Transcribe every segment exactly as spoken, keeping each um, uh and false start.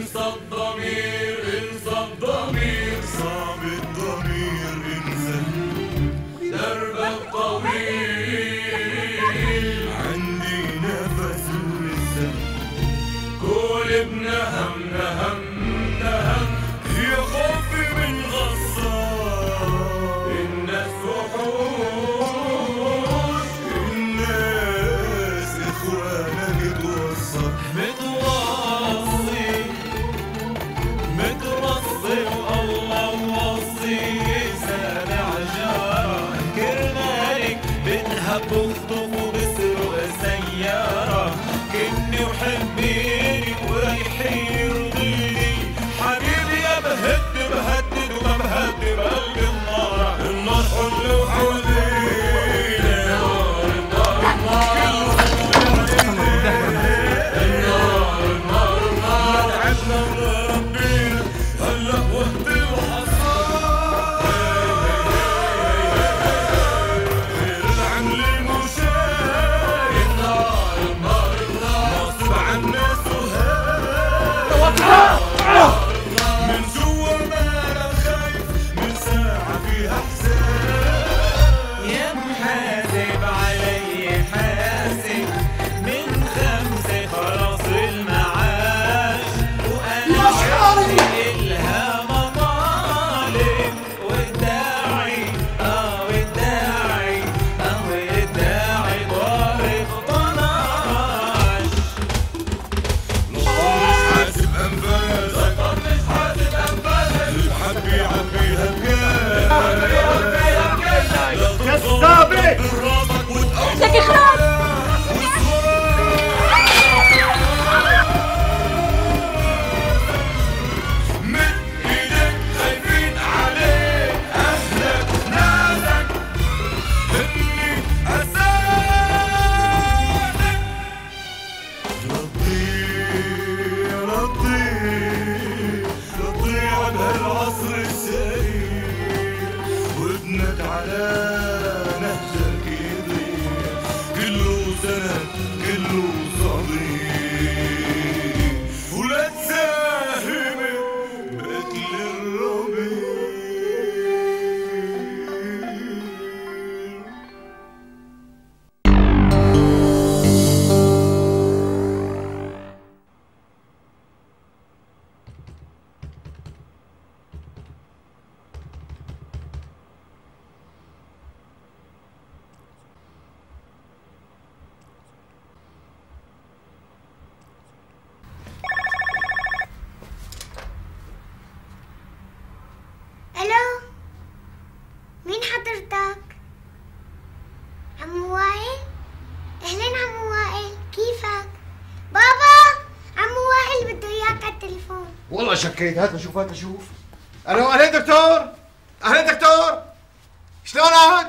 انسى الضمير انسى الضمير صعب الضمير انسى دربك طويل عندي نفس لسه كل ابن هم نهم نهم يا خوفي من غصار الناس وحوش الناس اخوانا متوصى متوصي متوصي والله موصي سامع جاره كرمالك بنهب وخطف وبسرق سيارة كني وحبيني ورايحي يرضيني حبيبي يا بهد بهدد وما بهد بقلبي النار النار حل وحوالينا النار النار النار النار النار تعبنا وربينا هلا وقت الحصاد غير العمل المشاي النار النار النار نصب على الناس وهاب من جوا ما انا خايف من ساعة فيها حساب يا محاسب علي حاسب من خمسة خلاص المعاش وأنا عندي إلها مطالب والداعي آه والداعي آه والداعي ضارب طناش مش حاسب انفاسك مش حاسب انفاسك اللي بحب يعبيها بجاز كذابة براسك وتقوم لك اخراج من ايدك خايفين عليك اهلك ناسك اني اساسك رضي رضي رضي عن هالعصر السريع وابنك على نهجك يضيع كله سند كله صديق ولا تساهم بقتل الربيع الو مين حضرتك؟ عمو وائل؟ اهلين عمو وائل كيفك؟ بابا عمو وائل بده اياك على التليفون. والله شكيت. هات لشوف هات لشوف. الو اهلين دكتور. اهلين دكتور شلونك؟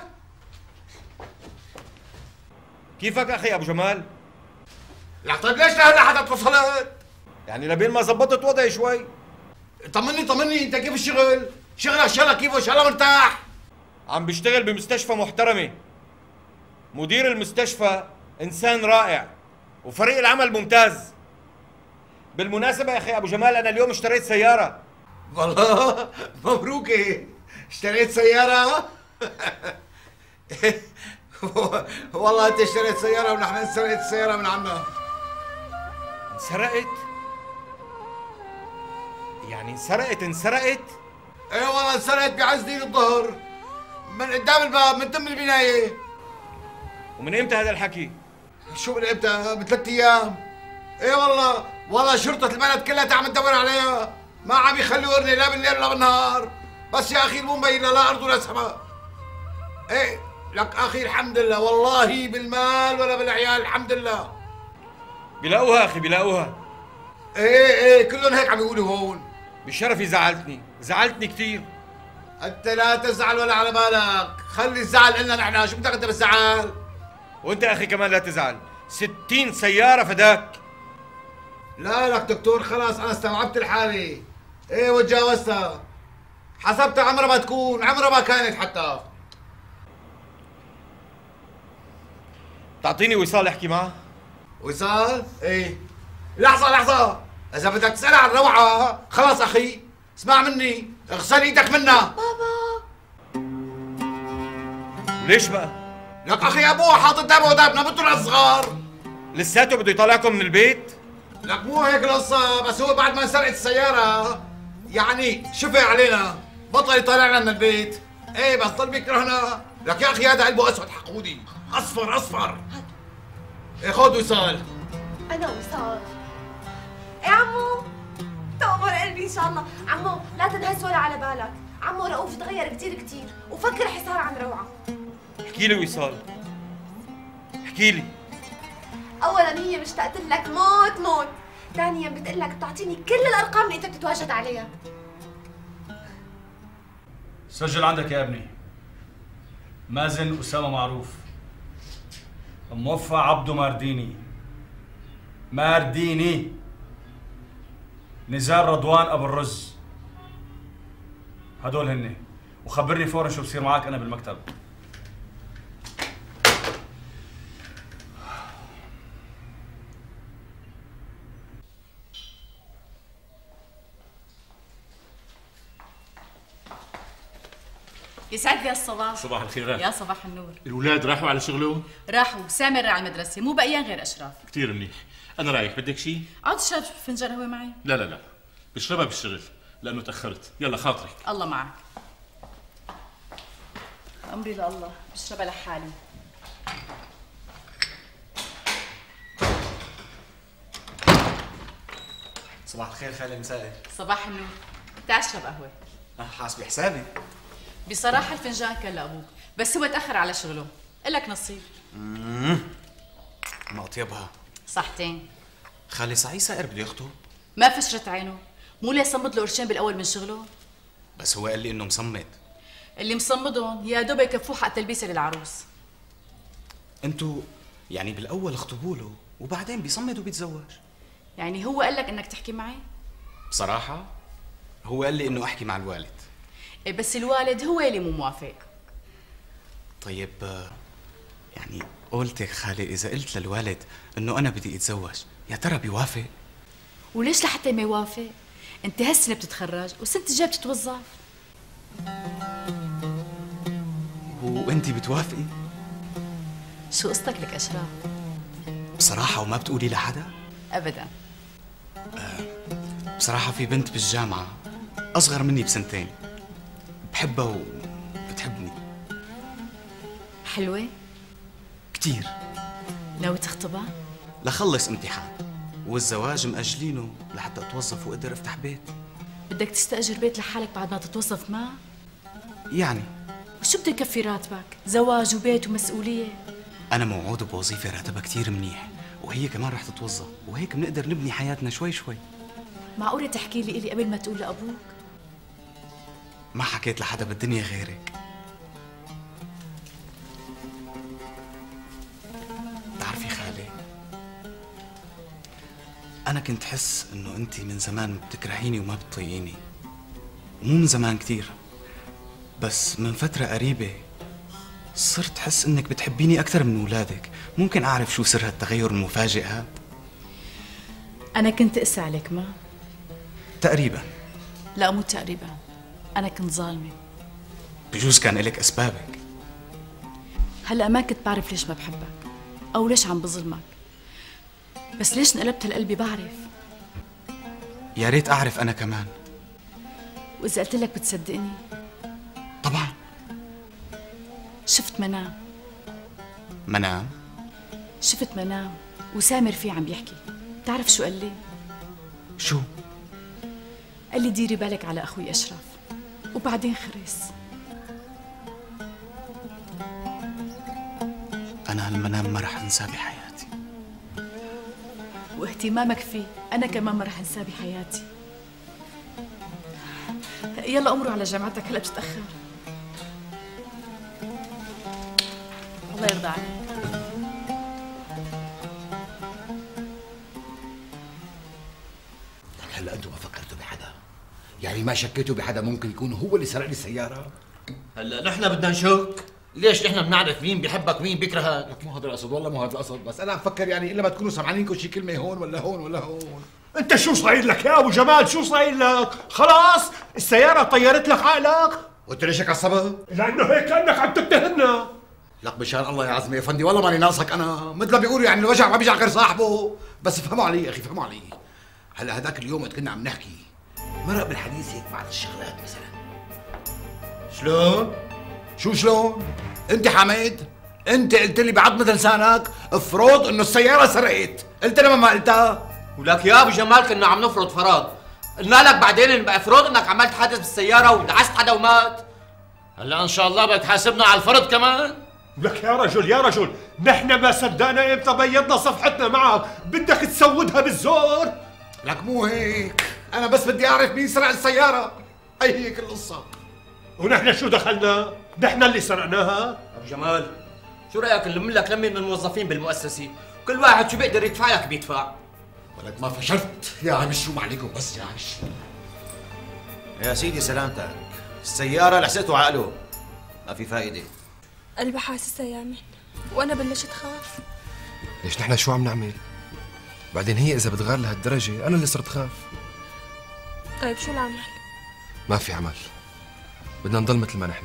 كيفك اخي ابو جمال؟ لا طيب ليش لهلا حدا اتصلت؟ يعني لبين ما زبطت وضعي شوي. طمني طمني انت كيف الشغل؟ شغلك شغلك كيف ان شاء الله مرتاح؟ عم بشتغل بمستشفى محترمة. مدير المستشفى انسان رائع وفريق العمل ممتاز. بالمناسبة يا اخي ابو جمال انا اليوم اشتريت سيارة. والله مبروك. اشتريت سيارة؟ والله انت اشتريت سيارة ونحن اشتريت السيارة من عنا. انسرقت؟ يعني انسرقت انسرقت؟ ايه والله انسرقت بعز دين الظهر من قدام الباب من تم البناية. ومن امتى هذا الحكي؟ شو من امتى؟ بثلاث ايام. ايه والله والله شرطة البلد كلها عم تدور عليها، ما عم يخلوني لا بالليل ولا بالنهار، بس يا اخي مو مبينة لا ارض ولا سماء. ايه لك اخي الحمد لله والله بالمال ولا بالعيال الحمد لله. بلاقوها اخي بلاقوها. ايه ايه كلهم هيك عم يقولوا هون. بشرفي زعلتني، زعلتني كثير. انت لا تزعل ولا على بالك، خلي الزعل لنا نحن، شو بدك انت بالزعل؟ وانت يا اخي كمان لا تزعل، ستين سيارة فداك. لا لك دكتور خلاص انا استوعبت الحالة. ايه وتجاوزتها. حسبتها عمرها ما تكون، عمرها ما كانت حتى. تعطيني وصال احكي معه؟ وصال؟ ايه لحظة لحظة، اذا بدك تسألها عن روعة خلص اخي اسمع مني اغسل ايدك منها. بابا ليش بقى؟ لك اخي ابوها حاطط دابه ودابنا بنته الصغار. لساته بده يطلعكم من البيت؟ لك مو هيك القصة، بس هو بعد ما انسرقت السيارة يعني شفع علينا بطل يطلعنا من البيت. ايه بس ضل بيكرهنا. لك يا اخي هذا قلبه اسود حقودي اصفر اصفر. ايه خذ وصال. انا وصال. ايه عمو تأمر قلبي ان شاء الله. عمو لا تنهز ولا على بالك. عمو رؤوف تغير كتير كتير وفكر حصار عن روعة. احكي لي وصال، احكي لي. اولا هي مشتاقة لك موت موت. ثانيا بتقول لك بتعطيني كل الارقام اللي انت بتتواجد عليها. سجل عندك يا ابني. مازن أسامة معروف، موفى عبده مارديني مارديني، نزار رضوان ابو الرز. هدول هن، وخبرني فورا شو بصير معك انا بالمكتب. يسعد لي الصباح. صباح الخير. يا صباح النور. الأولاد راحوا على شغلهم؟ راحوا، سامر على المدرسة، مو بقيان غير أشراف. كثير منيح. أنا رايح، بدك شيء؟ عاد اشرب فنجان قهوة معي؟ لا لا لا، بشربها بالشغل لأنه تأخرت. يلا خاطرك. الله معك. أمري لله، بشربها لحالي. صباح الخير خالي مسائي. صباح النور. تعال اشرب قهوة. أه حاسبي حسابي. بصراحة الفنجان كان لأبوك، بس هو تأخر على شغله، إلك نصيب. اممم ما أطيبها. صحتين. خالي صحيح سائر بده يخطب؟ ما فشرت عينه، مو ليه صمد له قرشين بالأول من شغله؟ بس هو قال لي إنه مصمد. اللي مصمدهم يا دوب يكفوه حق تلبيسة للعروس. أنتو يعني بالأول اخطبوا له وبعدين بيصمد وبيتزوج؟ يعني هو قال لك إنك تحكي معي؟ بصراحة هو قال لي إنه أحكي مع الوالد. إيه بس الوالد هو اللي مو موافق. طيب يعني قولتك خالي إذا قلت للوالد إنه أنا بدي أتزوج يا ترى بيوافق؟ وليش لحتى ما يوافق؟ أنت هالسنة بتتخرج وسنة الجاي بتتوظف. وأنتِ بتوافقي؟ شو قصتك لك أشراف؟ بصراحة وما بتقولي لحدا؟ أبدا. أه بصراحة في بنت بالجامعة أصغر مني بسنتين بحبها وبتحبني. حلوة؟ كتير. ناوي تخطبها؟ لخلص امتحان والزواج مأجلينه لحتى أتوظف وأقدر أفتح بيت. بدك تستأجر بيت لحالك بعد ما تتوظف معه؟ يعني وشو بده يكفي راتبك؟ زواج وبيت ومسؤولية؟ أنا موعود بوظيفة راتبها كتير منيح وهي كمان رح تتوظف وهيك بنقدر نبني حياتنا شوي شوي. معقولة تحكي لي إلي قبل ما تقول لأبوك؟ ما حكيت لحدا بالدنيا غيرك. بتعرفي خالي أنا كنت حس إنه أنتِ من زمان بتكرهيني وما بتطيقيني، مو من زمان كتير، بس من فترة قريبة صرت حس إنك بتحبيني أكثر من أولادك. ممكن أعرف شو سر هالتغير المفاجئ هاد؟ أنا كنت أقسى عليك ما؟ تقريبا. لا مو تقريبا، أنا كنت ظالمة. بجوز كان إلك أسبابك. هلأ ما كنت بعرف ليش ما بحبك أو ليش عم بظلمك، بس ليش انقلبت هالقلبي بعرف. يا ريت أعرف أنا كمان. وإذا قلت لك بتصدقني؟ طبعا. شفت منام. منام؟ شفت منام وسامر فيه عم بيحكي. بتعرف شو قال لي؟ شو؟ قال لي ديري بالك على أخوي أشرف وبعدين خرس. أنا هالمنام ما رح أنساه بحياتي. واهتمامك فيه أنا كمان ما رح أنساه بحياتي. يلا أمروا على جامعتك هلا بتتأخر. الله يرضى عليك. هلا انتم ما فكرتوا بحدا؟ يعني ما شكيتوا بحدا ممكن يكون هو اللي سرق لي السيارة؟ هلا نحن بدنا نشك؟ ليش نحن بنعرف مين بيحبك ومين بيكرهك؟ لك مو هذا القصد، والله مو هذا القصد، بس انا بفكر يعني الا ما تكونوا سمعانينكم شي كلمة هون ولا هون ولا هون. انت شو صاير لك يا ابو جمال؟ شو صاير لك؟ خلاص السياره طيرت لك عقلك؟ وانت ليش هيك عصبت؟ لانه هيك كانك عم تتهمنا. لك مشان الله يا عزمي يا فندي والله ماني ناصحك انا، مثل ما بيقولوا يعني الوجع ما بيجي غير صاحبه، بس افهموا علي يا اخي افهموا علي. هلا هذاك اليوم وقت كنا عم نحكي مرق بالحديث هيك بعض الشغلات مثلا. شلون؟ شو شلون؟ انت حميد انت قلت لي بعضمة لسانك افرض انه السيارة سرقت، قلت لما ما قلتها؟ ولك يا ابو جمال كنا عم نفرض فرض، قلنا لك بعدين ان افرض انك عملت حادث بالسيارة ودعست حدا ومات. هلا ان شاء الله بدك تحاسبنا على الفرض كمان؟ لك يا رجل يا رجل نحن ما صدقنا امتى بيضنا صفحتنا معك، بدك تسودها بالزور؟ لك مو هيك، انا بس بدي اعرف مين سرق السيارة، هي هيك القصة. ونحن شو دخلنا؟ نحن اللي سرقناها؟ ابو جمال شو رايك نلم لك لمه من الموظفين بالمؤسسه، كل واحد شو بيقدر يدفع لك بيدفع. ولك ما فشلت يا عمش، شو ما عليكم بس يا عمش. يا سيدي سلامتك، السيارة لحسته عقله، ما في فائدة. قلبي حاسسها يا من، وانا بلشت خاف. ليش نحن شو عم نعمل؟ بعدين هي اذا بتغار لهالدرجة انا اللي صرت خاف. طيب شو العمل؟ ما في عمل، بدنا نضل مثل ما نحن.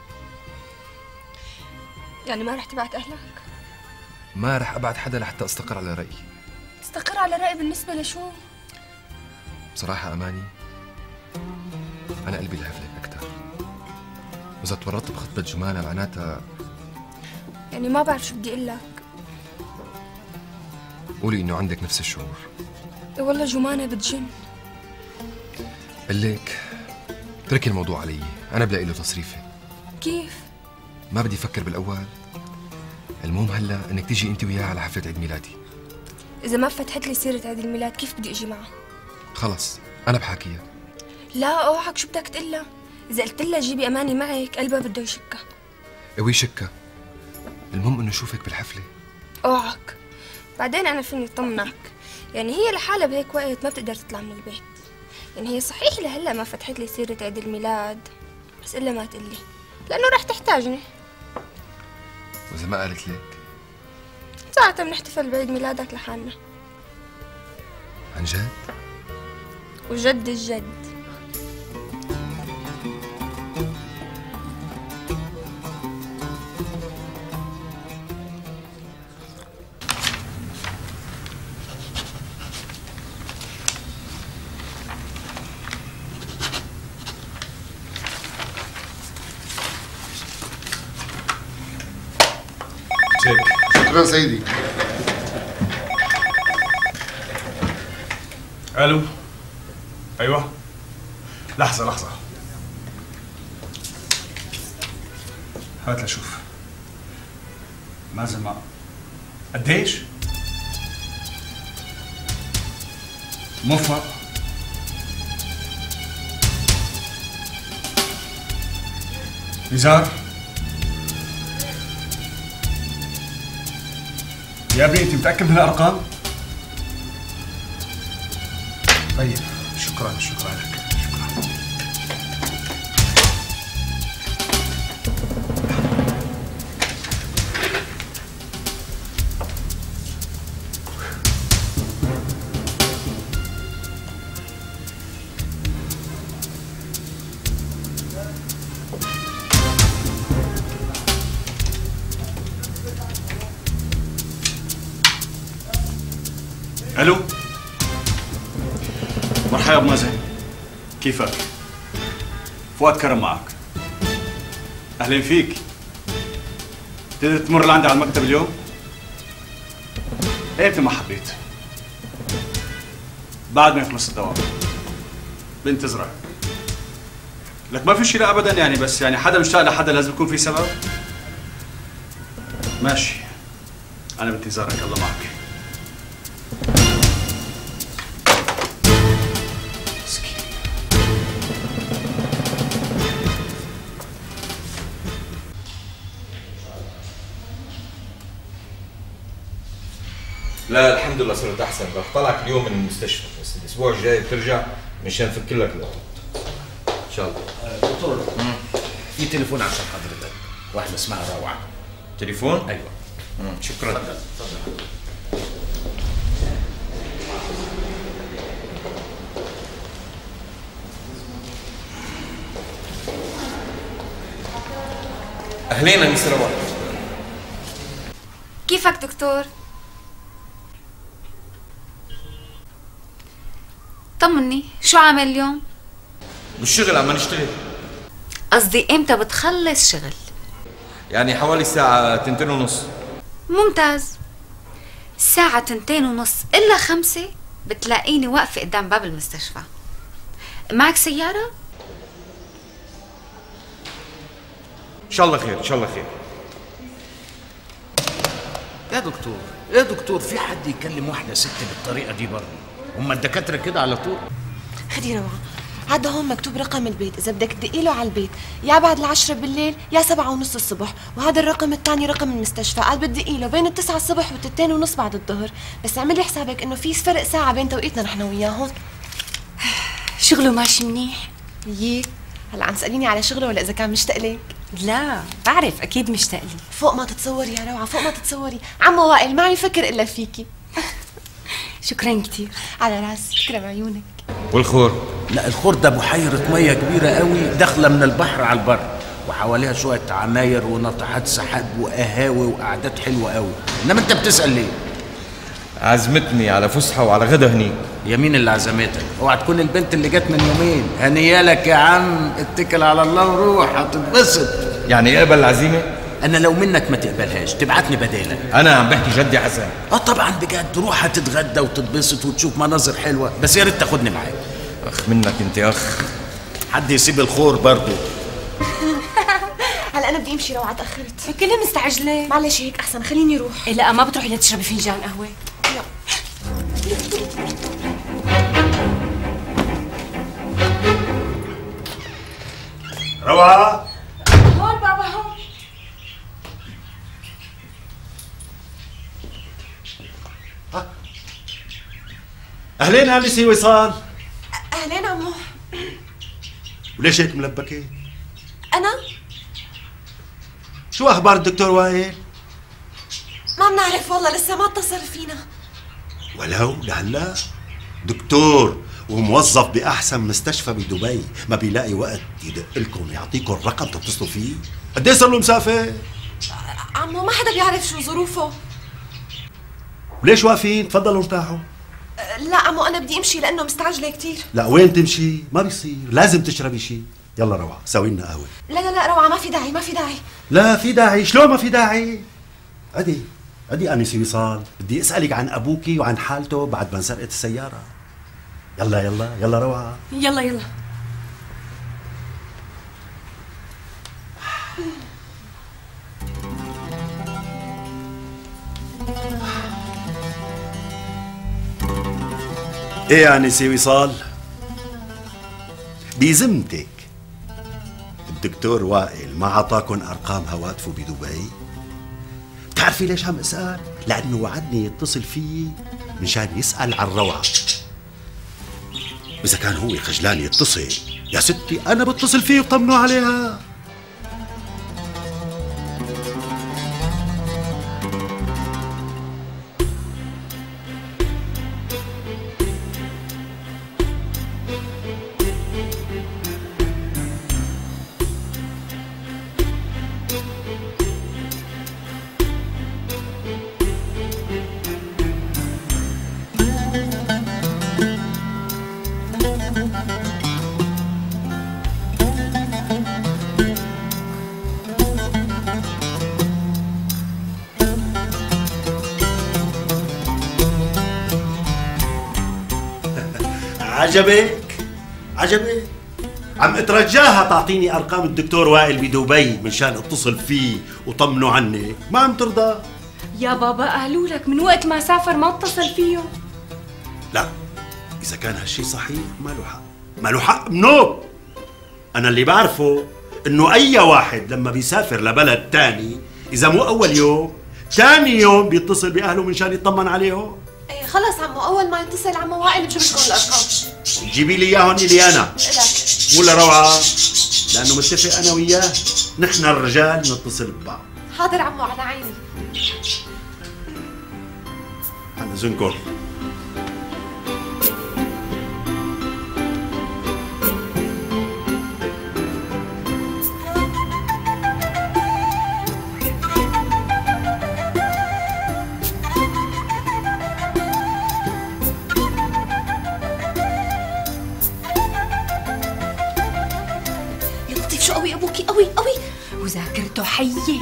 يعني ما رح تبعت اهلك؟ ما رح ابعت حدا لحتى استقر على رأيي. تستقر على رأي بالنسبة لشو؟ بصراحة أماني أنا قلبي لهفلك أكثر، وإذا تورطت بخطبة جمانة معناتها يعني ما بعرف شو بدي أقول لك. قولي إنه عندك نفس الشعور. إيه والله جمانة بتجن. قلك تركي الموضوع علي، أنا بلاقي له تصريفة. كيف؟ ما بدي أفكر بالأول، المهم هلا إنك تيجي أنت وياه على حفلة عيد ميلادي. إذا ما فتحت لي سيرة عيد الميلاد كيف بدي أجي معه؟ خلص أنا بحاكيها. لا أوعك، شو بدك تقلها؟ إذا قلت لها جيبي أماني معك قلبها بده يشكها. اوي شكها، المهم إنه أشوفك بالحفلة. أوعك، بعدين أنا فيني أطمنك، يعني هي لحالها بهيك وقت ما بتقدر تطلع من البيت. يعني هي صحيح لهلا ما فتحت لي سيرة عيد الميلاد، بس إلا ما تقلي لأنه رح تحتاجني. وإذا ما قالت لك؟ ساعتها بنحتفل بعيد ميلادك لحالنا. عن جد؟ وجد الجد. شكرا سيدي. الو. ايوه لحظه لحظه، هات لشوف. مازن ما قديش؟ موفق. نزار يا ابني انت متاكد من الارقام؟ طيب شكرا شكرا لك شكرا. الو. مرحبا ابو مازن، كيفك؟ فؤاد كرم معك. اهلين فيك. تقدر تمر لعندي على المكتب اليوم؟ ايه ما حبيت. بعد ما يخلص الدوام بنتظرك. لك ما في شيء لا ابدا يعني، بس يعني حدا مشتاق لحدا لازم يكون في سبب. ماشي انا بانتظارك، الله معك. لا الحمد لله صرت احسن، رح طلعك اليوم من المستشفى، بس الاسبوع الجاي بترجع مشان نفك لك الوقت ان شاء الله. دكتور في تليفون عشان حضرتك، واحدة اسمها روعة. تليفون؟ ايوه. مم. شكرا. تفضل تفضل. اهلين انسه روعه. كيفك دكتور؟ طمني، شو عامل اليوم؟ بالشغل عم نشتغل. قصدي امتى بتخلص شغل؟ يعني حوالي الساعة تنتين ونص. ممتاز. الساعة تنتين ونص إلا خمسة بتلاقيني واقفة قدام باب المستشفى. معك سيارة؟ إن شاء الله خير، إن شاء الله خير. يا دكتور يا دكتور في حد يكلم واحدة ست بالطريقة دي برضه؟ هم الدكاترة كده على طول؟ خدي روعة، هذا هون مكتوب رقم البيت، إذا بدك تدقي له على البيت يا بعد العشرة بالليل يا سبعة ونص الصبح، وهذا الرقم الثاني رقم المستشفى، قال بتدقي له بين التسعة الصبح والتنتين ونص بعد الظهر، بس اعملي حسابك إنه في فرق ساعة بين توقيتنا نحن وياهم. شغله ماشي منيح؟ يي هلا عم تسأليني على شغله ولا إذا كان مشتاق لك؟ لا بعرف أكيد مشتاق لي. فوق ما تتصوري يا روعة، فوق ما تتصوري، عمو وائل ما عم يفكر إلا فيكي. شكرا كتير. على راسي، تكرم عيونك. والخور؟ لا الخور ده بحيرة مية كبيرة قوي داخلة من البحر على البر، وحواليها شوية عماير وناطحات سحاب وقهاوي وقعدات حلوة قوي. إنما أنت بتسأل ليه؟ عزمتني على فسحة وعلى غدا هنيك. يمين اللي عزمتك؟ اوعى تكون البنت اللي جت من يومين. هنيالك يا عم، اتكل على الله وروح هتتبسط. يعني اقبل العزيمة؟ أنا لو منك ما تقبلهاش تبعتني بدالك. أنا عم بحكي جد يا حسن. اه طبعا بجد، روح هتتغدى وتتبسط وتشوف مناظر حلوة، بس يا ريت تاخدني معاك. أخ منك أنت يا أخ. حد يسيب الخور برضه. هلا أنا بدي أمشي روعة، تأخرت. كلها مستعجلة. معلش هيك أحسن، خليني أروح. إيه لا ما بتروحي لتشربي فنجان قهوة؟ لا. روعة هون بابا هون. أهلين أنسة وصال. أهلين عمو. وليش هيك ملبكة؟ أنا؟ شو أخبار الدكتور وائل؟ ما بنعرف والله، لسه ما اتصل فينا. ولو لهلا دكتور وموظف بأحسن مستشفى بدبي ما بيلاقي وقت يدق لكم يعطيكم الرقم تتصلوا فيه؟ قد ايه صار له مسافر؟ عمو ما حدا بيعرف شو ظروفه. وليش واقفين؟ تفضلوا ارتاحوا. لا عمو أنا بدي أمشي لأنه مستعجلة كتير. لا وين تمشي؟ ما بيصير، لازم تشربي شيء. يلا روعة سوي لنا قهوة. لا لا لا روعة ما في داعي، ما في داعي. لا في داعي، شلون ما في داعي؟ أدي أدي أنسة وصال، بدي أسألك عن أبوكي وعن حالته بعد ما انسرقت السيارة. يلا يلا يلا روعة. يلا يلا. ايه يا أنسة وصال؟ بذمتك الدكتور وائل ما عطاكن أرقام هواتفه بدبي؟ بتعرفي ليش عم أسأل؟ لأنه وعدني يتصل فيي مشان يسأل عن روعة. إذا كان هو خجلان يتصل يا ستي أنا بتصل فيه وطمنوا عليها. عجبك؟ عجبك؟ عم اترجاها تعطيني ارقام الدكتور وائل بدبي منشان اتصل فيه وطمنوا عني، ما عم ترضى؟ يا بابا قالوا لك من وقت ما سافر ما اتصل فيهم. لا اذا كان هالشي صحيح ما له حق، ما له حق منوب. انا اللي بعرفه انه اي واحد لما بيسافر لبلد تاني اذا مو اول يوم تاني يوم بيتصل باهله منشان يطمن عليهم. ايه خلص عمو، اول ما يتصل عمو وائل بجيب لكم الارقام. جيبي لي اياهم الي انا مو لروعه، لانه متفق انا وياه نحن الرجال نتصل ببعض. حاضر عمو على عيني. على اذنكم. ذكي قوي قوي وذاكرته حيه.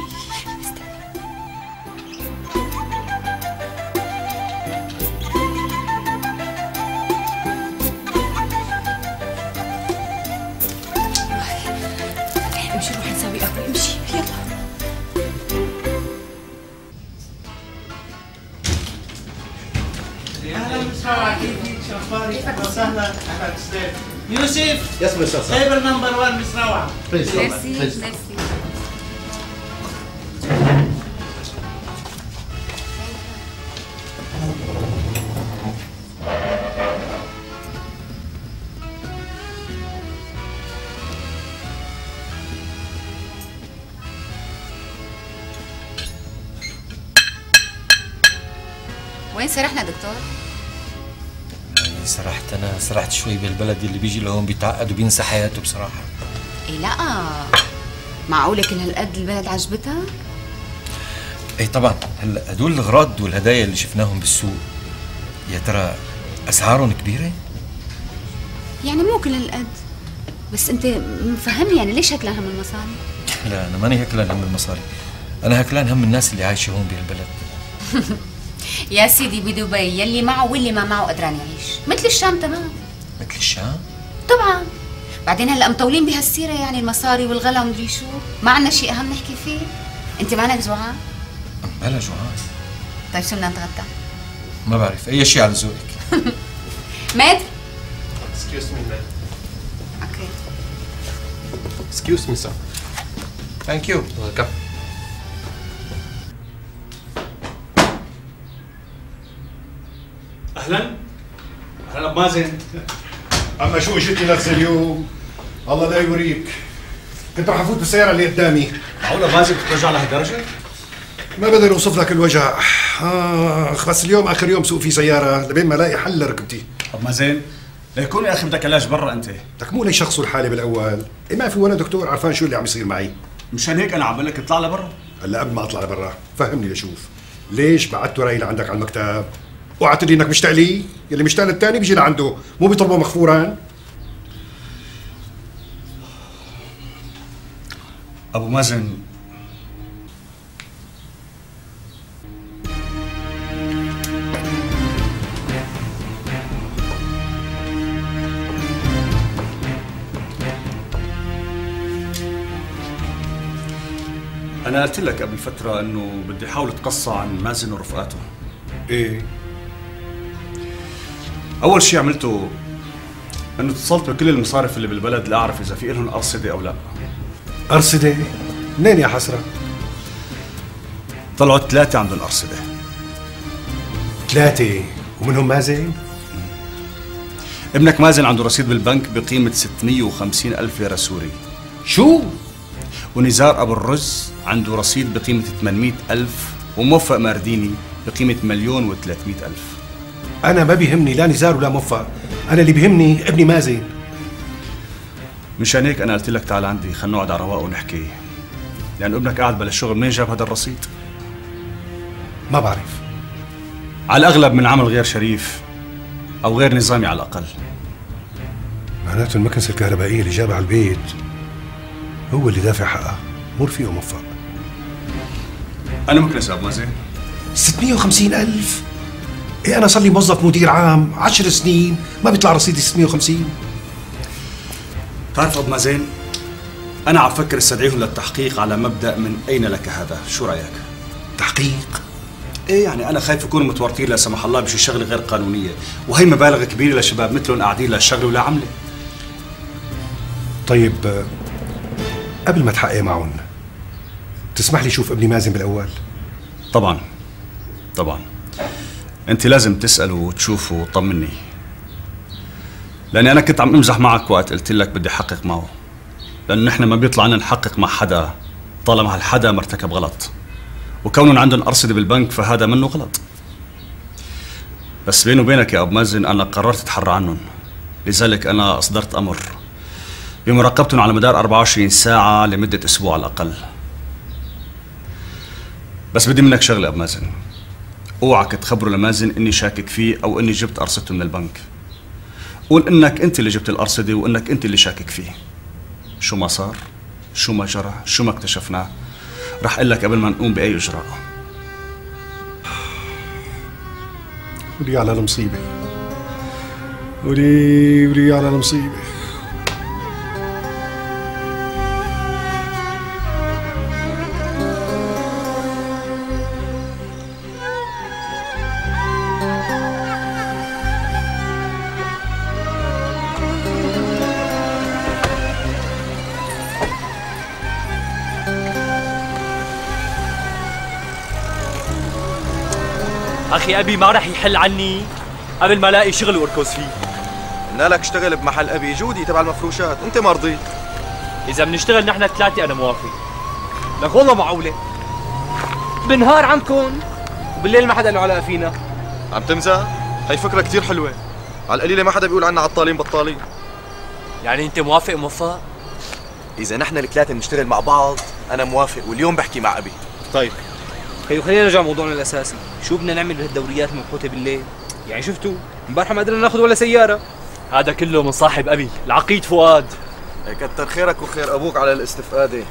امشي روحي نسوي قهوه، امشي يلا. اهلا وسهلا، كيفك؟ شو اخبارك؟ اهلا وسهلا. اهلا وسهلا. يوسف. يس مستر صاحب. تيبل نمبر واحد مس روعه. ميرسي ميرسي. وين سرحنا دكتور؟ سرحت انا سرحت شوي بالبلد اللي بيجي لهون بيتعقد وبينسى حياته بصراحه. ايه لا معقوله كل هالقد البلد عجبتها؟ ايه طبعا. هلا هدول الاغراض والهدايا اللي شفناهم بالسوق يا ترى اسعارهم كبيره؟ يعني مو كل هالقد، بس انت مفهمني يعني ليش هكلان هم المصاري؟ لا انا ماني هكلان هم المصاري، انا هكلان هم الناس اللي عايشه هون بهالبلد. يا سيدي بدبي يلي معه واللي ما معه قدران يعيش، مثل الشام تمام. مثل الشام؟ طبعا. بعدين هلا مطولين بهالسيره، يعني المصاري والغلا ومدري شو، ما عندنا شيء اهم نحكي فيه. انت مالك جوعان؟ بلا جوعان. طيب شو بدنا نتغدى؟ ما بعرف، اي شيء على ذوقك. ماد؟ Excuse me, ma'am. اوكي. Excuse me, sir. Thank you. Welcome. اهلا اهلا ابو مازن. اما شو اجتني نفس اليوم؟ الله لا يوريك، كنت رح افوت بالسياره اللي قدامي. معقول ابو مازن بترجع لهالدرجه؟ ما بقدر اوصف لك الوجع. اخ بس اليوم اخر يوم سوق فيه سياره لبين ما الاقي حل لركبتي. ابو مازن ليكون يا اخي بدك علاج برا انت. بدك مو ليشخصوا الحاله بالاول، إيه ما في ولا دكتور عرفان شو اللي عم يصير معي. مشان هيك انا عم بقول لك اطلع لبرا. هلا قبل ما اطلع لبرا فهمني لشوف، ليش بعت وراي لعندك على المكتب؟ وقعت لي انك مشتاق لي؟ يلي مشتاق للثاني بيجي لعنده، مو بيطلبه مغفورا؟ ابو مازن انا قلت لك قبل فتره انه بدي احاول اتقصى عن مازن ورفقاته. ايه؟ اول شيء عملته انه اتصلت بكل المصارف اللي بالبلد لاعرف اذا في لهم ارصده او لا. ارصده؟ منين يا حسره؟ طلعوا ثلاثه عندهم ارصده. ثلاثه؟ ومنهم مازن؟ ابنك مازن عنده رصيد بالبنك بقيمه ستمية وخمسين ألف ليره سوري. شو؟ ونزار ابو الرز عنده رصيد بقيمه ثمانمية ألف، وموفق مارديني بقيمه مليون وثلاثمية ألف. انا ما بيهمني لا نزار ولا موفق، انا اللي بيهمني ابني مازن. مشان هيك انا قلت لك تعال عندي خلينا نقعد على رواق ونحكي، لانه ابنك قاعد بلا الشغل. منين جاب هذا الرصيد؟ ما بعرف. على الاغلب من عمل غير شريف او غير نظامي على الاقل. معناته المكنسه الكهربائيه اللي جابها على البيت هو اللي دافع حقها، مو رفيقه موفق. انا مكنسه ابو مازن. ستمية وخمسين ألف؟ إيه أنا صار لي موظف مدير عام عشر سنين ما بيطلع رصيدي ستمية وخمسين. تعرف أبو مازن، أنا عم فكر استدعيهم للتحقيق على مبدأ من أين لك هذا، شو رأيك؟ تحقيق؟ إيه يعني أنا خايف يكونوا متورطين لا سمح الله بشي شغلة غير قانونية، وهي مبالغ كبيرة لشباب مثلهم قاعدين لا شغل ولا عملة. طيب قبل ما تحقق معهم تسمح لي شوف ابني مازن بالأول؟ طبعا طبعا، انت لازم تسأله وتشوفه وتطمني، لاني انا كنت عم امزح معك وقت قلت لك بدي احقق معه، لانه نحن ما بيطلع لنا نحقق مع حدا طالما هالحدا مرتكب غلط، وكونهم عندهم ارصده بالبنك فهذا منه غلط. بس بيني وبينك يا ابو مازن انا قررت اتحرى عنهم، لذلك انا اصدرت امر بمراقبتهم على مدار أربعة وعشرين ساعة لمدة اسبوع على الاقل. بس بدي منك شغله ابو مازن، اوعك تخبره لمازن اني شاكك فيه او اني جبت ارصدته من البنك. قول انك انت اللي جبت الارصده وانك انت اللي شاكك فيه. شو ما صار شو ما جرى، شو ما اكتشفناه، رح اقول لك قبل ما نقوم باي اجراء. ولي على المصيبه، ولي ولي على المصيبه. اخي ابي ما رح يحل عني قبل ما الاقي شغل واركز فيه. قلنا لك اشتغل بمحل ابي جودي تبع المفروشات، انت ما رضيت. اذا بنشتغل نحن الثلاثه انا موافق. لك والله معقوله بالنهار عندكم وبالليل ما حدا له علاقه فينا. عم تمزح؟ هي فكره كثير حلوه، على القليله ما حدا بيقول عنا عطالين بطالين. يعني انت موافق موفق؟ اذا نحن الثلاثه بنشتغل مع بعض انا موافق، واليوم بحكي مع ابي. طيب خيو خلينا نرجع موضوعنا الاساسي، شو بدنا نعمل بهالدوريات المبحوثه بالليل؟ يعني شفتوا امبارح ما قدرنا ناخذ ولا سياره. هذا كله من صاحب ابي العقيد فؤاد. كتر خيرك وخير ابوك على الاستفاده.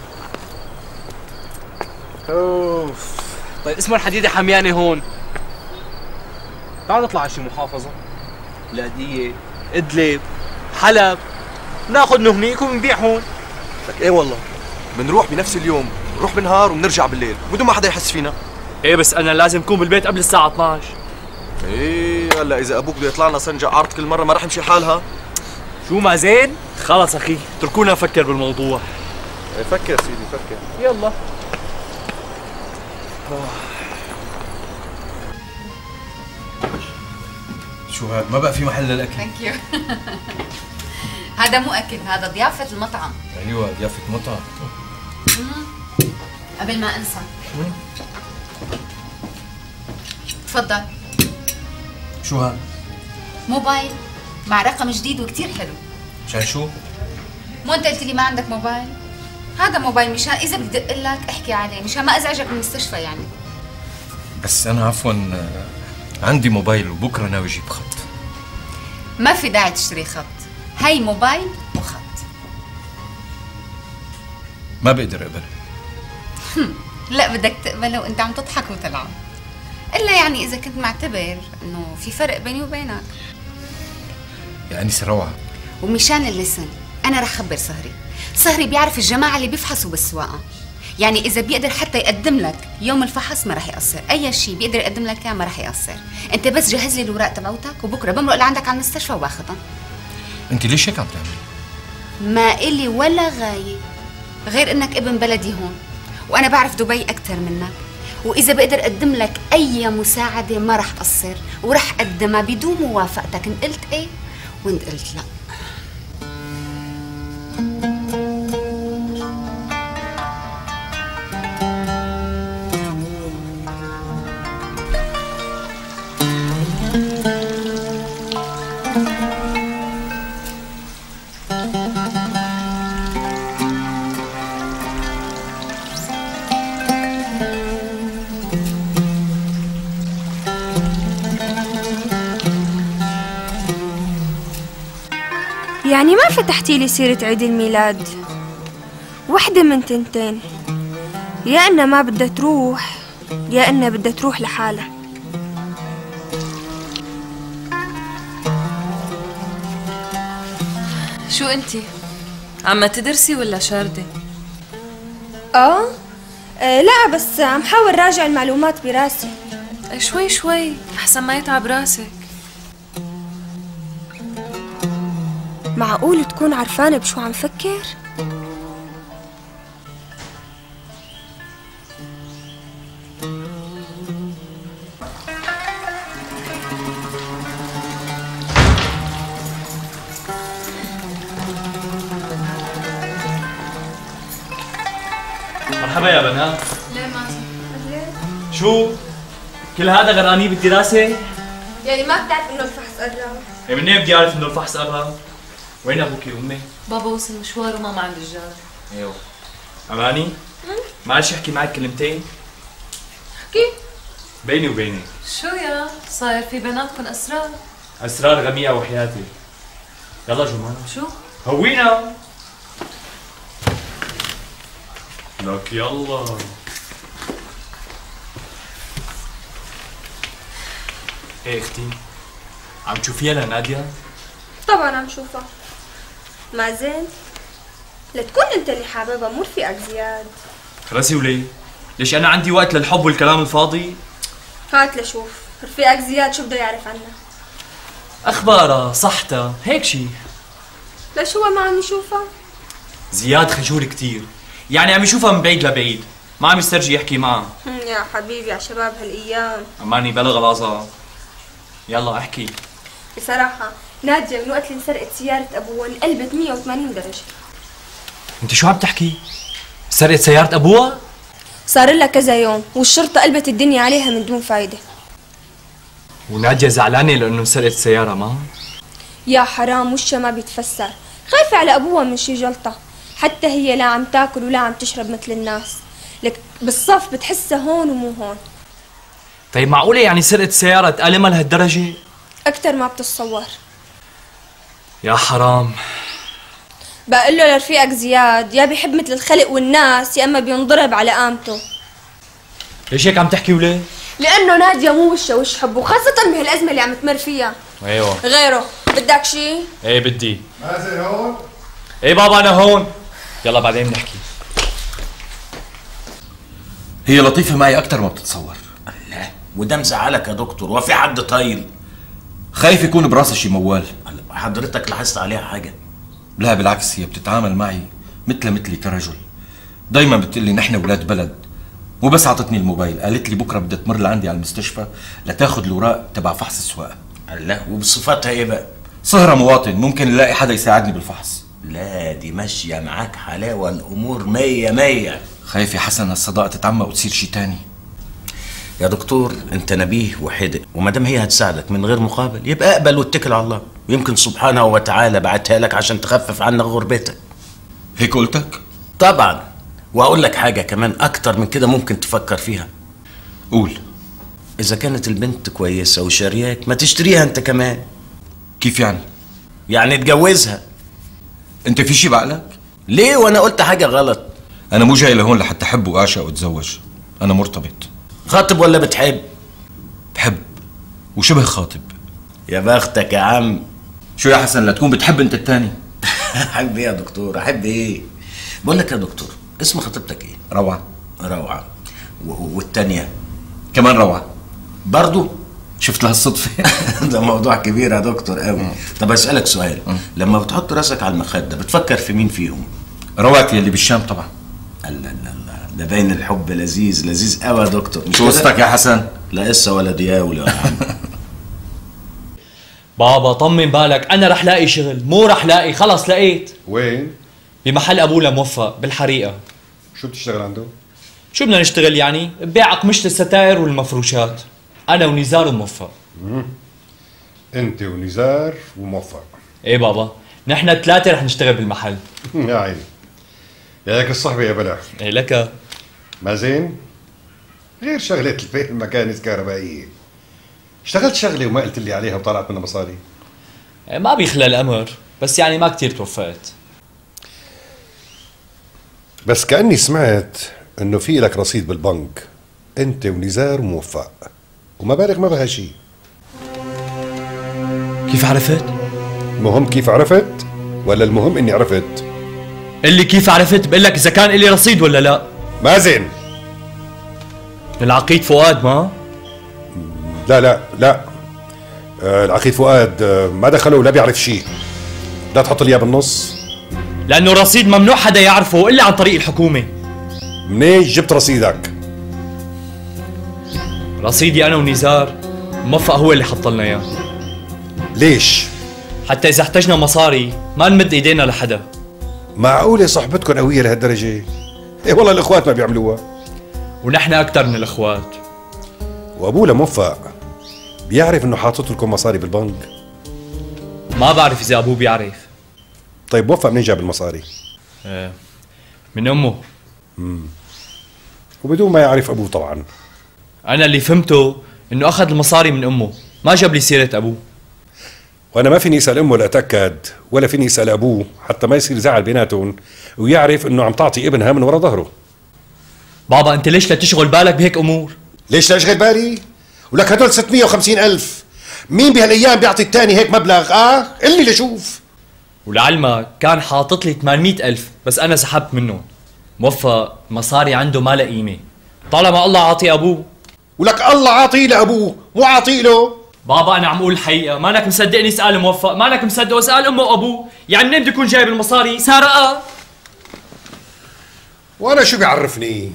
اوف طيب اسمه الحديده حميانه هون. تعال نطلع على شي محافظه، لاذقيه، ادلب، حلب، ناخذ نهنيك ونبيع هون. لك ايه والله بنروح بنفس اليوم، نروح بالنهار وبنرجع بالليل بدون ما حدا يحس فينا. ايه بس انا لازم اكون بالبيت قبل الساعه اثنعش. ايه هلا اذا ابوك بده يطلع لنا صنجة عرض كل مره ما رح يمشي حالها. شو ما زين؟ خلص اخي اتركونا نفكر بالموضوع. ايه فكر سيدي فكر. يلا. شو هاد؟ ما بقى في محل للاكل. ثانك يو. هذا مو اكل، هذا ضيافه المطعم. ايوه ضيافه مطعم. قبل ما انسى تفضل. شو هاد؟ موبايل مع رقم جديد وكتير حلو. مشان شو؟ مو انت قلت لي ما عندك موبايل؟ هذا موبايل مشان اذا بدي ادق لك احكي عليه، مشان ما ازعجك من المستشفى يعني. بس انا عفوا عندي موبايل وبكره ناوي اجيب خط. ما في داعي تشتري خط، هي موبايل وخط. ما بقدر اقبل. لا بدك تقبله وانت عم تضحك وتلعب. الا يعني اذا كنت معتبر انه في فرق بيني وبينك. يعني روعه. ومشان اللسن انا رح خبر صهري. صهري بيعرف الجماعه اللي بيفحصوا بالسواقه، يعني اذا بيقدر حتى يقدم لك يوم الفحص ما رح يقصر، اي شيء بيقدر يقدم لك اياه ما رح يقصر. انت بس جهز لي الاوراق تبعوتك وبكره بمرق لعندك على المستشفى وباخذهم. انت ليش هيك عم تعملي؟ ما الي ولا غايه غير انك ابن بلدي هون، وانا بعرف دبي اكثر منك، واذا بقدر اقدم لك اي مساعده ما رح اقصر ورح اقدمها بدون موافقتك، ان قلت ايه وان قلت لا. يعني ما فتحتي لي سيرة عيد الميلاد؟ وحدة من تنتين، يا إنها ما بدها تروح يا إنها بدها تروح لحالها. شو انتي؟ عم تدرسي ولا شاردة؟ آه؟ آه لا بس عم حاول راجع المعلومات براسي. شوي شوي أحسن ما يتعب راسك. معقول تكون عرفانة بشو عم فكر؟ مرحبا يا بنات. ليه ما شو؟ كل هذا غرقانين بالدراسة؟ يعني ما بتعرف انه الفحص قرب؟ إيه منين بدي اعرف انه الفحص قرب؟ وين ابوكي وامي؟ بابا وصل مشوار وماما عند الجار. ايوه. اماني؟ معلش احكي معك كلمتين؟ احكي. بيني وبينك. شو يا؟ صاير في بيناتكم اسرار؟ اسرار غميقة وحياتي. يلا جمانة. شو؟ هوينا. لك يلا. ايه اختي، عم تشوفيها لنادية؟ طبعا عم شوفها. مازن لتكون انت اللي حاببها مو رفيقك زياد. راسي وليه؟ ليش انا عندي وقت للحب والكلام الفاضي؟ هات لشوف رفيقك زياد شو بده يعرف عنها. اخبارها، صحتها، هيك شي. ليش هو ما عم يشوفها؟ زياد خجول كتير، يعني عم يشوفها من بعيد لبعيد، ما عم يسترجي يحكي معها. يا حبيبي على شباب هالايام. اماني بلا غلاظة. يلا احكي. بصراحة نادية من وقت اللي انسرقت سيارة ابوها انقلبت مية وثمانين درجة. انت شو عم تحكي؟ سرقت سيارة ابوها؟ صار لها كذا يوم والشرطة قلبت الدنيا عليها من دون فايدة. ونادية زعلانة لانه انسرقت السيارة ما؟ يا حرام وشها ما بيتفسر، خايفة على ابوها من شي جلطة، حتى هي لا عم تاكل ولا عم تشرب مثل الناس، لك بالصف بتحسها هون ومو هون. طيب معقولة يعني سرقت السيارة تألمها لهالدرجة؟ أكتر ما بتتصور. يا حرام. بقول له لرفيقك زياد يا بيحب مثل الخلق والناس يا اما بينضرب على قامته. ليش هيك عم تحكي وليه؟ لانه نادية مو وشها وش حب، وخاصة بهالأزمة اللي عم تمر فيها. ايوه. غيره، بدك شي؟ ايه بدي. مازن هون؟ ايه بابا انا هون. يلا بعدين بنحكي. هي لطيفة معي أكتر ما بتتصور. لا وده مزعلك يا دكتور؟ وفي حد طايل؟ خايف يكون براسها شي موال. حضرتك لاحظت عليها حاجة؟ لا بالعكس، هي بتتعامل معي مثل مثلي كرجل. دايما بتقلي نحن ولاد بلد. مو بس عطتني الموبايل، قالت لي بكره بدها تمر لعندي على المستشفى لتاخذ الاوراق تبع فحص السواقه. لا وبصفتها ايه بقى؟ صهرة مواطن، ممكن نلاقي حدا يساعدني بالفحص. لا دي ماشية معاك حلاوة، الأمور مية مية. خايف يا حسن هالصداقة تتعمق وتصير شي تاني. يا دكتور انت نبيه وحدق، ومادام هي هتساعدك من غير مقابل يبقى اقبل واتكل على الله، ويمكن سبحانه وتعالى بعتها لك عشان تخفف عنك غربتك. هيك قلتك؟ طبعا. واقول لك حاجة كمان اكتر من كده ممكن تفكر فيها. قول. اذا كانت البنت كويسة وشارياك ما تشتريها انت كمان. كيف يعني؟ يعني تجوزها. انت في شي بعقلك؟ ليه وانا قلت حاجة غلط؟ انا مو جاي لهون لحتى احب واعشق واتزوج، انا مرتبط. خاطب ولا بتحب؟ بحب وشبه خاطب. يا بختك يا عم. شو يا حسن لا تكون بتحب انت التاني؟ احب ايه يا دكتور؟ احب ايه؟ بقول لك يا دكتور، اسم خطيبتك ايه؟ روعة. روعة. والتانية؟ كمان روعة. برضو؟ شفت لها الصدفة. ده موضوع كبير يا دكتور قوي. طب اسألك سؤال، لما بتحط راسك على المخدة بتفكر في مين فيهم؟ روعتي اللي بالشام طبعا. لا لا لا ده باين الحب لذيذ لذيذ قوي يا دكتور. شو قصتك يا حسن؟ لا قصة ولا دياولة يا عم. بابا طمن بالك، انا رح لاقي شغل، مو رح لاقي، خلص لقيت. وين؟ بمحل ابوه لموفق بالحريقة. شو بتشتغل عنده؟ شو بدنا نشتغل يعني؟ ببيع أقمشة الستاير والمفروشات. أنا ونزار وموفق. مم. أنت ونزار وموفق. إيه بابا، نحن الثلاثة رح نشتغل بالمحل. يا عيني. يا لك الصحبة يا بلا. إيه لك. ما زين؟ غير شغلة البيت المكانس الكهربائية. اشتغلت شغلة وما قلت لي عليها وطلعت منها مصاري. إيه ما بيخلى الأمر، بس يعني ما كتير توفقت. بس كأني سمعت انه في لك رصيد بالبنك انت ونزار وموفق، ومبالغ ما بها شيء. كيف عرفت؟ المهم كيف عرفت ولا المهم اني عرفت؟ اللي كيف عرفت بقول لك اذا كان لي رصيد ولا لا. مازن العقيد فؤاد ما؟ لا لا لا آه العقيد فؤاد آه ما دخله ولا بيعرف شيء. لا تحط لي اياه بالنص. لانه الرصيد ممنوع حدا يعرفه الا عن طريق الحكومه. منين جبت رصيدك؟ رصيدي انا ونزار موفق هو اللي حط لنا اياه. ليش؟ حتى اذا احتجنا مصاري ما نمد ايدينا لحدا. معقوله صحبتكم قويه لهالدرجه؟ ايه والله الاخوات ما بيعملوها. ونحن اكثر من الاخوات. وابوه لموفق بيعرف انه حاطط لكم مصاري بالبنك؟ ما بعرف اذا ابوه بيعرف. طيب موفق منين جاب المصاري؟ ايه من امه. امم وبدون ما يعرف ابوه طبعا. انا اللي فهمته انه اخذ المصاري من امه، ما جاب لي سيره ابوه. وانا ما فيني اسال امه لاتاكد ولا فيني اسال ابوه حتى ما يصير زعل بيناتهم ويعرف انه عم تعطي ابنها من ورا ظهره. بابا انت ليش لا تشغل بالك بهيك امور؟ ليش لا اشغل بالي؟ ولك هدول ستمية وخمسين ألف، مين بهالايام بيعطي الثاني هيك مبلغ؟ اه قل لي لشوف. ولعلمك كان حاطط لي ثمانمية ألف بس انا سحبت منهم. موفق مصاري عنده ما لها قيمه طالما الله عاطي ابوه. ولك الله عاطيه لابوه مو عاطي له. بابا انا عم اقول الحقيقه، مانك مصدقني اسال موفق، مانك مصدقه اسال امه وابوه، يعني منين بده يكون جايب المصاري؟ سرقه. وانا شو بيعرفني؟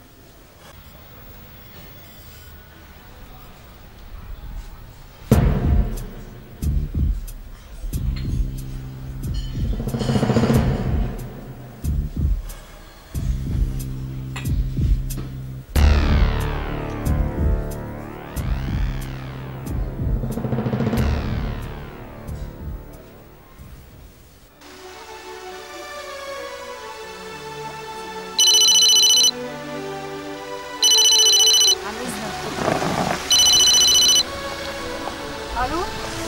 الو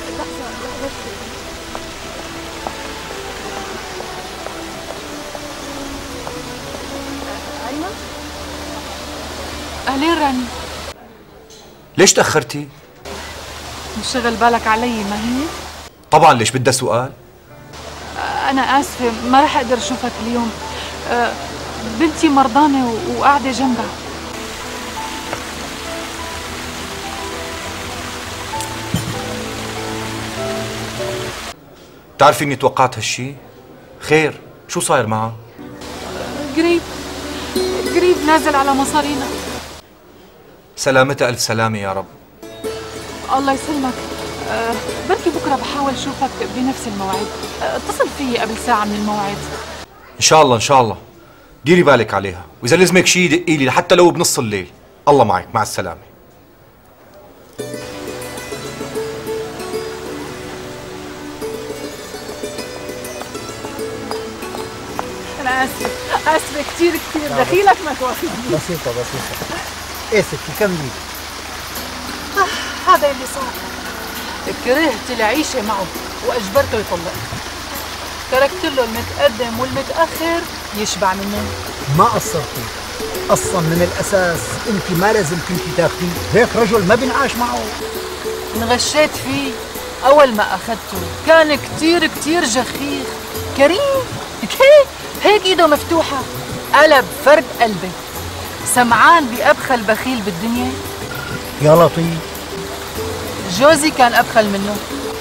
ايمن اهلين راني. ليش تأخرتي؟ مشغل بالك علي ما هي؟ طبعا ليش بدها سؤال؟ انا اسفه ما رح اقدر اشوفك اليوم. أه، بنتي مرضانه وقاعده جنبها. بتعرفي اني توقعت هالشي؟ خير، شو صاير معها؟ قريب قريب نازل على مصارينا. سلامتها ألف سلامة يا رب. الله يسلمك. أه، بركي بكره بحاول اشوفك بنفس الموعد. أه، اتصل فيي قبل ساعه من الموعد. ان شاء الله ان شاء الله. ديري بالك عليها، واذا لزمك شي دقي لي حتى لو بنص الليل. الله معك، مع السلامة. أنا آسفة آسفة كثير كثير دخيلك ما تواخذني. بسيطة بسيطة. إيه ستي كملي. آه، هذا اللي صار. كرهت العيشة معه وأجبرته يطلق. تركت له المتقدم والمتأخر يشبع منه. ما قصرتي. أصلا من الأساس أنت ما لازم كنتي تاخذيه، هيك رجل ما بينعاش معه. انغشيت فيه. أول ما أخذته كان كثير كثير جخيخ، كريم، هيك هيك إيده مفتوحة، قلب فرد قلبي، سمعان بأبخل بخيل بالدنيا. يا لطيف. جوزي كان أبخل منه.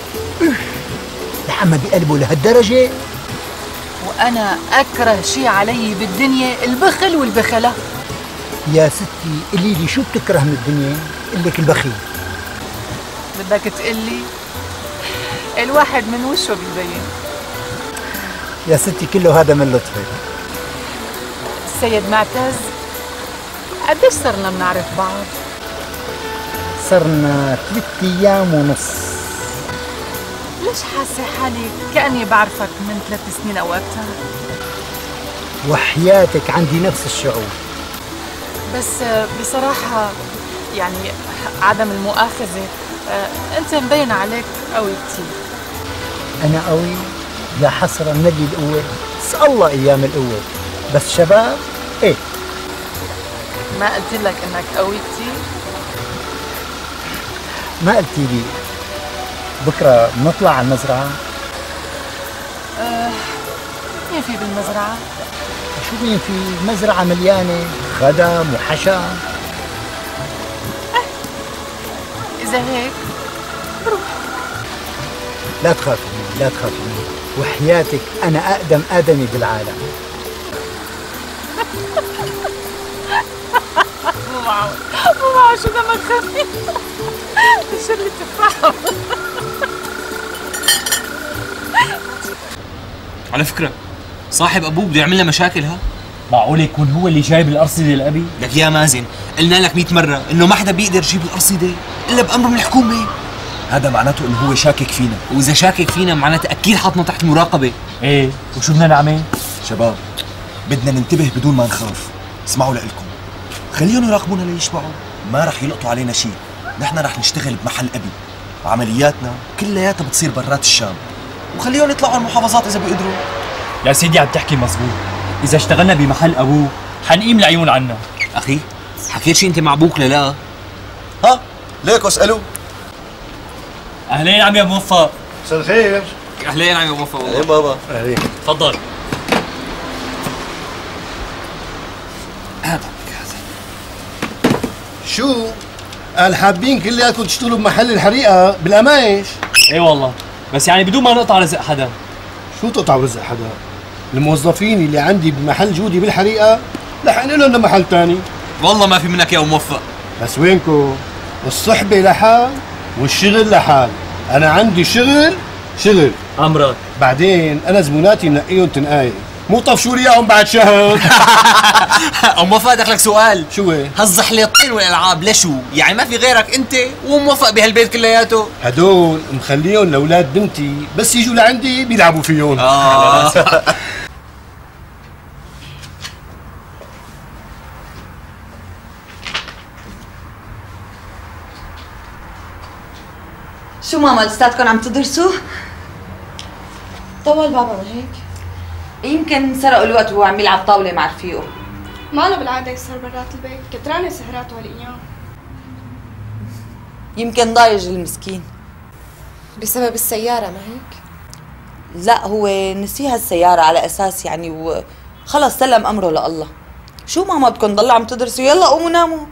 لحما بقلبه لهالدرجة؟ وأنا أكره شي علي بالدنيا البخل والبخلة. يا ستي قولي لي شو بتكره من الدنيا؟ قل لك البخيل. بدك تقلي؟ الواحد من وشه بيبين. يا ستي كله هذا من لطفك. السيد معتز، قديش صرنا بنعرف بعض؟ صرنا ثلاث أيام ونص. ليش حاسة حالي كأني بعرفك من ثلاث سنين أو أكثر؟ وحياتك عندي نفس الشعور. بس بصراحة يعني عدم المؤاخذة، أنت مبين عليك قوي كتير. أنا قوي؟ يا حسرة نجي القوة، اسأل الله أيام القوة، بس شباب إيه؟ ما قلت لك إنك قوي كتير؟ ما قلتي لي بكرة بنطلع على المزرعة؟ أه، مين في بالمزرعة؟ شو مين في؟ مزرعة مليانة خدم وحشا. أه، إذا هيك روح. لا تخافي لا تخافي، وحياتك أنا أقدم آدمي بالعالم. مو معقول مو معقول، شو دمك خفيف. شو اللي تفرحه. على فكرة صاحب ابوه بده يعمل لنا مشاكل. ها معقول يكون هو اللي جايب الارصده لابي؟ لك يا مازن، قلنا لك مئة مرة انه ما حدا بيقدر يجيب الارصده الا بامر من الحكومة. هذا معناته انه هو شاكك فينا، واذا شاكك فينا معناته اكيد حاطنا تحت مراقبة. ايه، وشو بدنا نعمل؟ شباب بدنا ننتبه بدون ما نخاف. اسمعوا لإلكم، خليهم يراقبونا ليشبعوا، ما رح يلقطوا علينا شيء. نحن رح نشتغل بمحل ابي، وعملياتنا كلياتها بتصير برات الشام، وخليهم يطلعوا المحافظات اذا بيقدروا. يا سيدي عم تحكي مزبوط، اذا اشتغلنا بمحل ابوه حنقيم العيون عنا. اخي حكيت شي انت مع ابوك لا؟ ها ليك اساله. اهلين عم يا موفق. مساء الخير. اهلين عم يا موفق والله. اهلين بابا. اهلين. تفضل. شو؟ قال حابين كلياتكم تشتغلوا بمحل الحريقه بالقمايش؟ ايه والله، بس يعني بدون ما نقطع رزق حدا. شو تقطع رزق حدا؟ الموظفين اللي عندي بمحل جودي بالحريقه رح انقلهم لنا محل ثاني. والله ما في منك يا موفق. بس وينكو؟ الصحبه لحال والشغل لحال. انا عندي شغل شغل. امرك. بعدين انا زبوناتي نقيهم تنقاي، مو طفشوا لي اياهم بعد شهر. ام موفق بدك لك سؤال. شو هي؟ هالزحليطين والالعاب لشو؟ يعني ما في غيرك انت وموفق بهالبيت كلياته؟ هدول مخليهم لاولاد بنتي بس يجوا لعندي بيلعبوا فيهم. اه شو ماما لساتكم عم تدرسوا؟ طول بابا ما هيك؟ يمكن سرقوا الوقت وهو عم يلعب طاولة مع رفيقه. ماله بالعادة يسهر برات البيت، كترانة سهراته هالايام. يمكن ضايج المسكين. بسبب السيارة ما هيك؟ لا هو نسيها السيارة على أساس يعني وخلص سلم أمره لله. شو ماما بدكم ضل عم تدرسوا؟ يلا قوموا ناموا.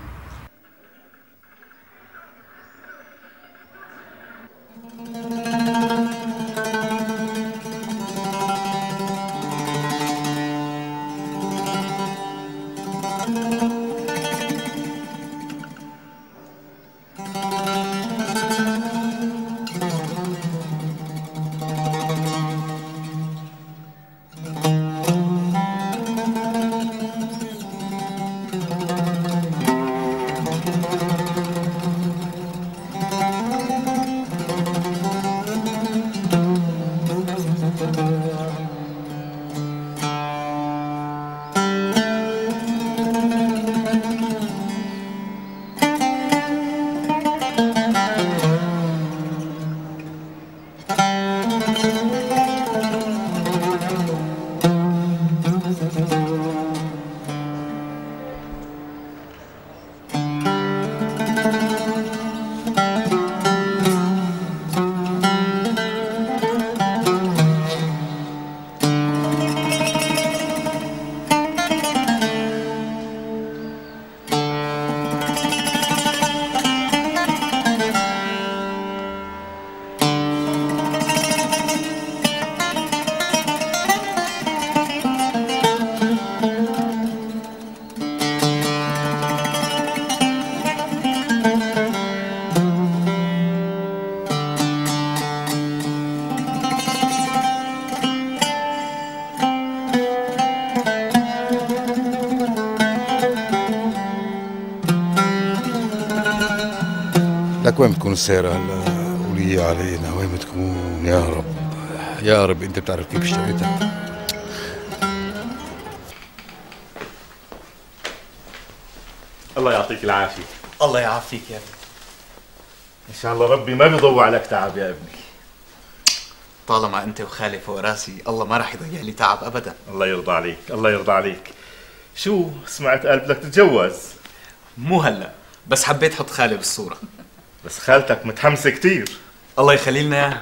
لك وين بتكون السيارة هلا؟ قولي علينا وين بتكون يا رب. يا رب انت بتعرف كيف اشتريتها. الله يعطيك العافية. الله يعافيك يا ابني. إن شاء الله ربي ما بيضوع عليك تعب يا ابني. طالما انت وخالي فوق راسي الله ما راح يضيع لي تعب ابدا. الله يرضى عليك، الله يرضى عليك. شو سمعت قال بدك تتجوز؟ مو هلا، بس حبيت حط خالي بالصورة. بس خالتك متحمسة كتير. الله يخلي لنا اياها.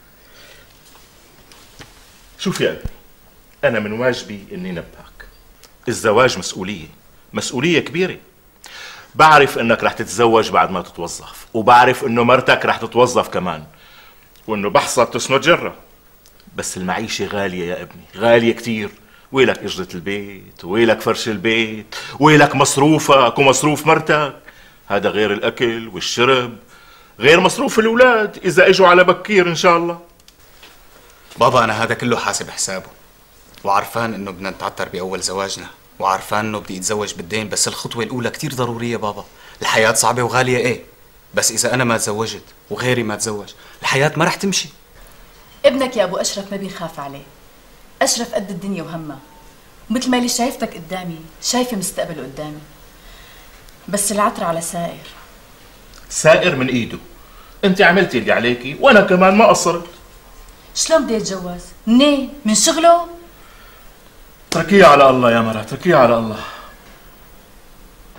شوف يا ابني، أنا من واجبي إني نبهك. الزواج مسؤولية، مسؤولية كبيرة. بعرف إنك رح تتزوج بعد ما تتوظف، وبعرف إنه مرتك رح تتوظف كمان، وإنه بحصة تسند جرة. بس المعيشة غالية يا ابني، غالية كتير. ويلك إجرة البيت، ويلك فرش البيت، ويلك مصروفك ومصروف مرتك. هذا غير الأكل والشرب، غير مصروف الأولاد إذا إجوا على بكير إن شاء الله. بابا أنا هذا كله حاسب حسابه، وعرفان إنه بدنا نتعتر بأول زواجنا، وعرفان إنه بدي أتزوج بالدين، بس الخطوة الأولى كتير ضرورية بابا. الحياة صعبة وغالية إيه، بس إذا أنا ما تزوجت وغيري ما تزوج الحياة ما رح تمشي. ابنك يا أبو أشرف ما بيخاف عليه. أشرف قد الدنيا وهمها، مثل ما اللي شايفتك قدامي شايفة مستقبله قدامي، بس العطر على سائر. سائر من إيده. أنت عملتي اللي عليكي وأنا كمان ما قصرت. شلون بدي أتجوز؟ منين؟ من شغله؟ اتركيه على الله يا مرة، اتركيه على الله.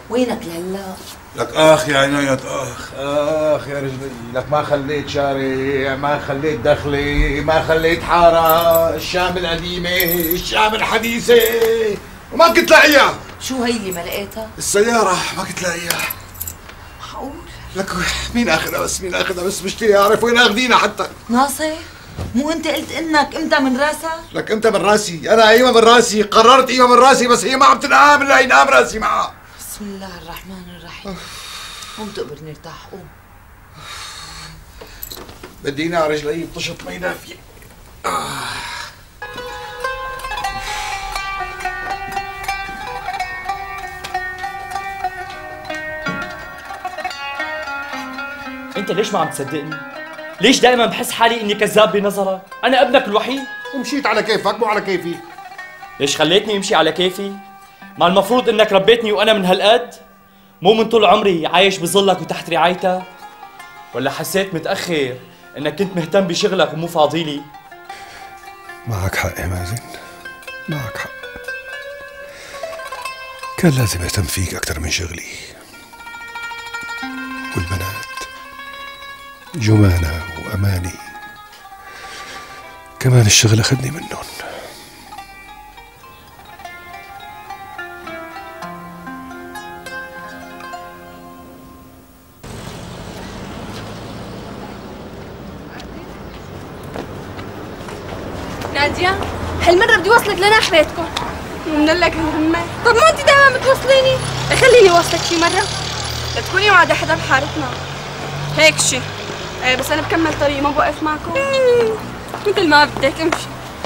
وينك لهلا؟ لك اخ يا عناية اخ اخ يا رجلي، لك ما خليت شارع، ما خليت دخلي، ما خليت حارة، الشام القديمة الشام الحديثة وما كنت لاقيها. شو هي اللي ما لقيتها؟ السيارة ما كنت لاقيها. معقول؟ لك مين اخذها بس مين اخذها بس مشتري اعرف وين اخذينها حتى. ناصر مو انت قلت انك امتى من راسك؟ لك امتى من راسي؟ انا قيمة من راسي، قررت قيمة من راسي، بس هي ما عم تنقام الا ينقام راسي معها. بسم الله الرحمن الرحيم. قوم تقبر نرتاح قوم. بدي ينام رجلي بطشط مي دافية. آه. انت ليش ما عم تصدقني؟ ليش دائما بحس حالي اني كذاب بنظرك؟ انا ابنك الوحيد. ومشيت على كيفك مو على كيفي. ليش خليتني امشي على كيفي؟ ما المفروض انك ربيتني وانا من هالقد؟ مو من طول عمري عايش بظلك وتحت رعايتك؟ ولا حسيت متأخر انك كنت مهتم بشغلك ومو فاضيلي؟ معك حق يا مازن، معك حق. كان لازم اهتم فيك اكثر من شغلي. والبنات جمانة وأماني كمان الشغل أخذني منهم. نادية هالمرة بدي وصلك لناح بيتكم ومنلك المهمة. طب ما انت دائما بتوصليني، خليني وصلك شي مرة لتكوني وعد حدا بحارتنا هيك شي. ايه بس انا بكمل طريقي ما بوقف معكم مثل ما بدك امشي.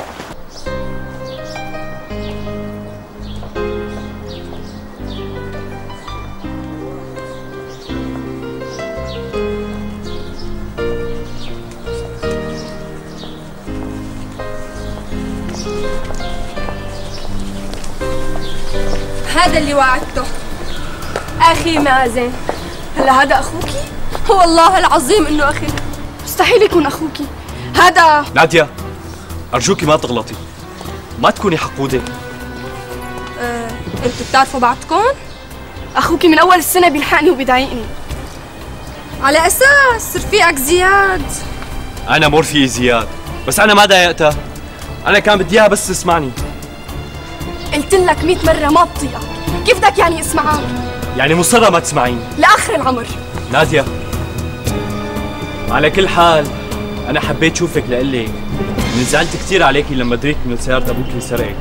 هذا اللي وعدته اخي مازن. هلا هذا اخوكي؟ والله العظيم انه اخي، مستحيل يكون اخوكي هذا. نادية ارجوكي ما تغلطي، ما تكوني حقودة. أه، انتوا بتعرفوا بعضكم؟ اخوكي من اول السنة بيلحقني وبيضايقني على اساس رفيقك زياد. انا مو رفيقي زياد، بس انا ما ضايقتها، انا كان بدي اياها بس تسمعني. قلت لك مئة مرة ما بطيقك، كيف بدك يعني اسمعك؟ يعني مصرة ما تسمعيني لاخر العمر. نادية على كل حال انا حبيت شوفك لقلك من زعلت كثير عليكي لما دريت من سيارة ابوك اللي سرقت.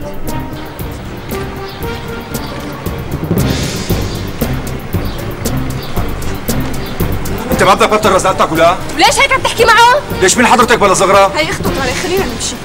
انت ما بدك تبطل رزقتك ولا؟ وليش هيك عم تحكي معه؟ ليش من حضرتك بلا صغرى؟ هي اخته طارق، خلينا نمشي.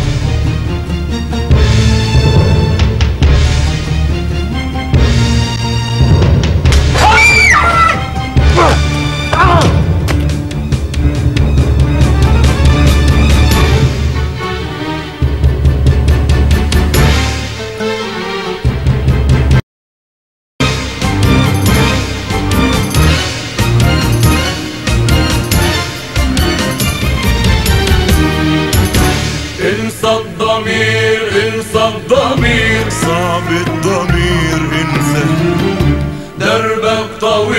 انسى الضمير انسى الضمير صعب الضمير انسى دربك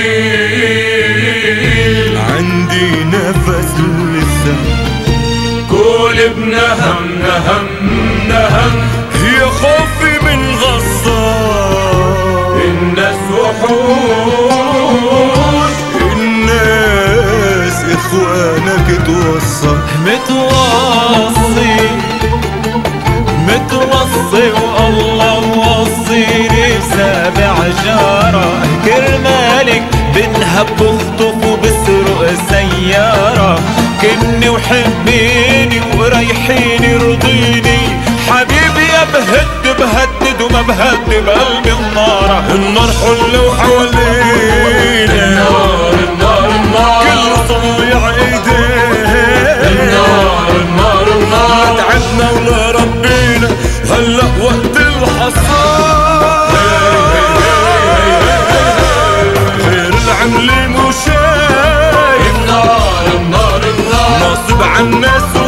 طويل عندي نفس لسه كل ابن هم نهم نهم يا خوفي من غصار الناس وحوش الناس اخوانك توصى متوصي متوصي والله موصيني بسابع جارة كرمالك بنهب بخطف وبسرق سيارة كني وحبيني وريحيني رضيني حبيبي يا بهد بهدد وما بهد بقلبي النار النار حلة وحوالينا النار النار النار كل صايع ايدينا النار النار النار تعبنا ولا ربينا هلا وقت الحصاد غير العمل مو شايف النار النار النار ناصب عالناس